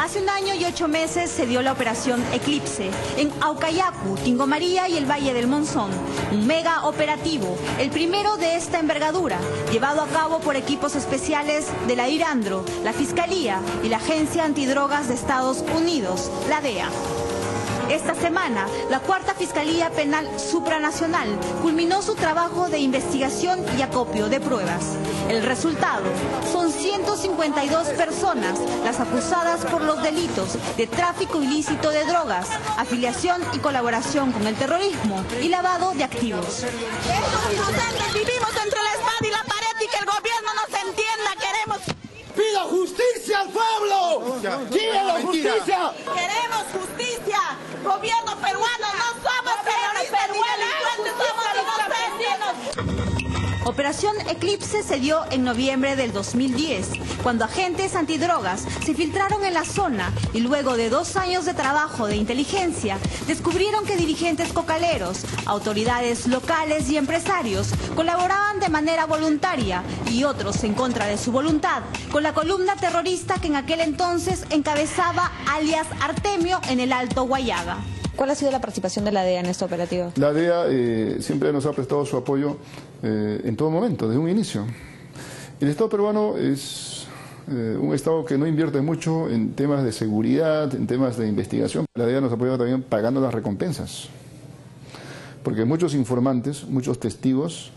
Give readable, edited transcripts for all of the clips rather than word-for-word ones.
Hace 1 año y 8 meses se dio la operación Eclipse en Aucayacu, Tingo María y el Valle del Monzón. Un mega operativo, el primero de esta envergadura, llevado a cabo por equipos especiales de la IRANDRO, la Fiscalía y la Agencia Antidrogas de Estados Unidos, la DEA. Esta semana, la Cuarta Fiscalía Penal Supranacional culminó su trabajo de investigación y acopio de pruebas. El resultado son 152 personas las acusadas por los delitos de tráfico ilícito de drogas, afiliación y colaboración con el terrorismo y lavado de activos. Estos inocentes vivimos entre la espada y la pared y que el gobierno nos entienda. Queremos... ¡Pido justicia al pueblo! ¡Quiero justicia! ¡Queremos justicia! Gobierno peruano, no somos terroristas ni delincuentes, somos inocentes. Operación Eclipse se dio en noviembre del 2010, cuando agentes antidrogas se filtraron en la zona y luego de 2 años de trabajo de inteligencia, descubrieron que dirigentes cocaleros, autoridades locales y empresarios colaboraban de manera voluntaria y otros en contra de su voluntad con la columna terrorista que en aquel entonces encabezaba alias Artemio en el Alto Huallaga. ¿Cuál ha sido la participación de la DEA en esta operativa? La DEA siempre nos ha prestado su apoyo en todo momento, desde un inicio. El Estado peruano es un Estado que no invierte mucho en temas de seguridad, en temas de investigación. La DEA nos apoya también pagando las recompensas, porque muchos informantes, muchos testigos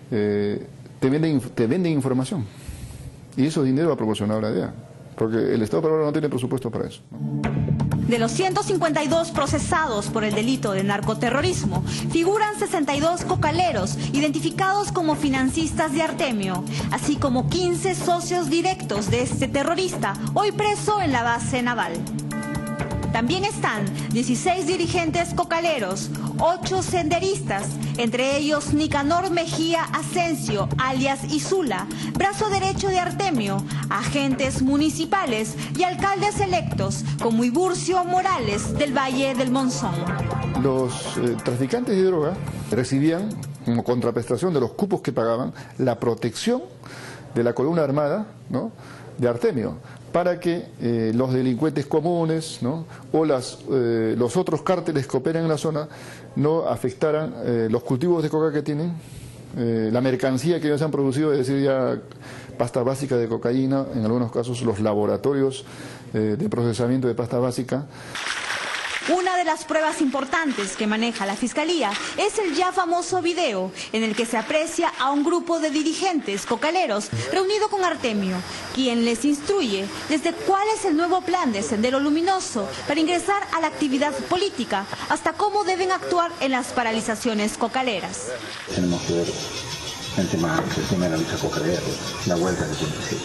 te venden información y eso dinero ha proporcionado la DEA, porque el Estado peruano no tiene presupuesto para eso, ¿no? De los 152 procesados por el delito de narcoterrorismo, figuran 62 cocaleros identificados como financistas de Artemio, así como 15 socios directos de este terrorista, hoy preso en la base naval. También están 16 dirigentes cocaleros, 8 senderistas, entre ellos Nicanor Mejía Asensio, alias Isula, brazo derecho de Artemio, agentes municipales y alcaldes electos, como Iburcio Morales del Valle del Monzón. Los traficantes de droga recibían, como contraprestación de los cupos que pagaban, la protección de la columna armada, ¿no?, de Artemio, para que los delincuentes comunes, ¿no?, o los otros cárteles que operan en la zona no afectaran los cultivos de coca que tienen, la mercancía que ellos han producido, es decir, ya pasta básica de cocaína, en algunos casos los laboratorios de procesamiento de pasta básica. Una de las pruebas importantes que maneja la Fiscalía es el ya famoso video en el que se aprecia a un grupo de dirigentes cocaleros reunido con Artemio, quien les instruye desde cuál es el nuevo plan de Sendero Luminoso para ingresar a la actividad política, hasta cómo deben actuar en las paralizaciones cocaleras. Tenemos que ver el tema de la lucha cocalera, la huelga de 27.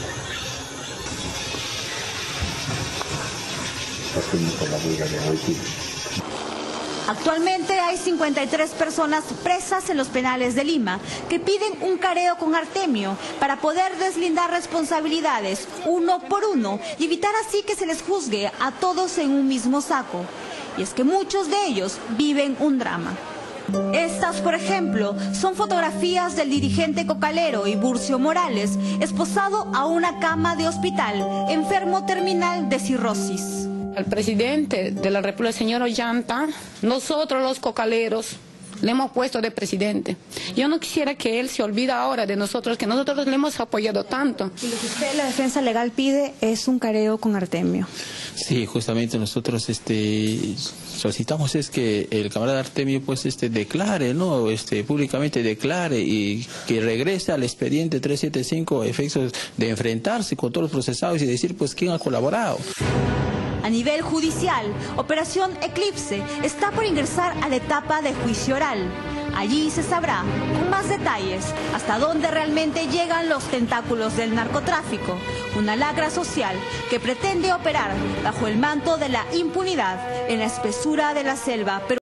Por la huelga de hoy. Actualmente hay 53 personas presas en los penales de Lima que piden un careo con Artemio para poder deslindar responsabilidades uno por uno y evitar así que se les juzgue a todos en un mismo saco. Y es que muchos de ellos viven un drama. Estas, por ejemplo, son fotografías del dirigente cocalero Iburcio Morales, esposado a una cama de hospital, enfermo terminal de cirrosis. Al presidente de la República, el señor Ollanta, nosotros los cocaleros le hemos puesto de presidente. Yo no quisiera que él se olvide ahora de nosotros, que nosotros le hemos apoyado tanto. Y lo que usted, la defensa legal, pide es un careo con Artemio. Sí, justamente nosotros solicitamos es que el camarada Artemio pues declare, ¿no?, públicamente declare y que regrese al expediente 375 a efectos de enfrentarse con todos los procesados y decir pues quién ha colaborado. A nivel judicial, Operación Eclipse está por ingresar a la etapa de juicio oral. Allí se sabrá con más detalles hasta dónde realmente llegan los tentáculos del narcotráfico, una lacra social que pretende operar bajo el manto de la impunidad en la espesura de la selva peruana.